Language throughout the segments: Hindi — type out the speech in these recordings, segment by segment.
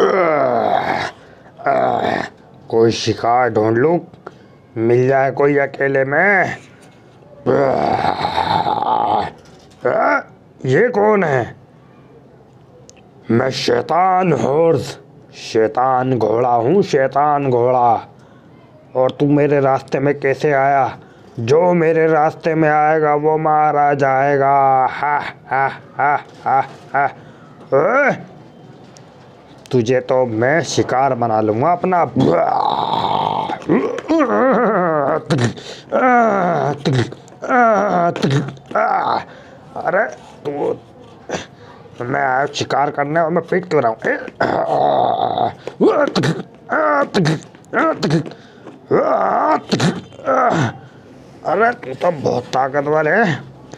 कोई शिकार ढूंढ लूं, मिल जाए कोई अकेले में। ये कौन है? मैं शैतान हॉर्स, शैतान घोड़ा हूँ, शैतान घोड़ा। और तू मेरे रास्ते में कैसे आया? जो मेरे रास्ते में आएगा वो मारा जाएगा। हा हा हा हा हा। तुझे तो मैं शिकार बना लूंगा अपना। अरे तू, मैं आया शिकार करने और मैं पीट क्यों रहा हूँ? अरे तू तो बहुत ताकतवर है।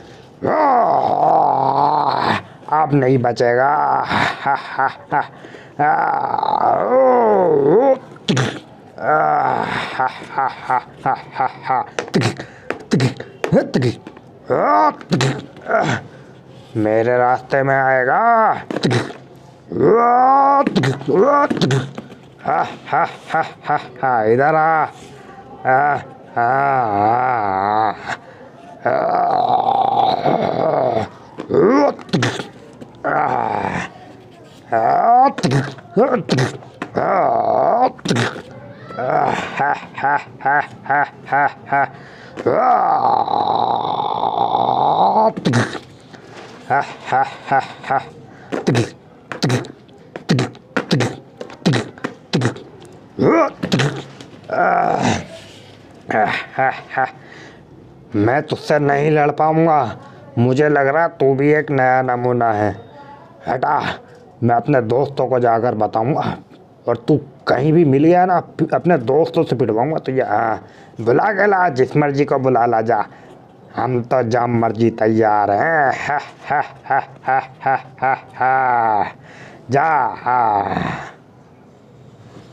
अब नहीं बचेगा। मेरे रास्ते में आएगा। इधर मैं तुझसे नहीं लड़ पाऊंगा। मुझे लग रहा तू भी एक नया नमूना है। हटा, मैं अपने दोस्तों को जाकर बताऊंगा। और तू कहीं भी मिल गया ना, अपने दोस्तों से पिटवाऊंगा तुझे। बुला के ला, जिस मर्जी को बुला ला जा। हम तो जब मर्जी तैयार हैं। जा।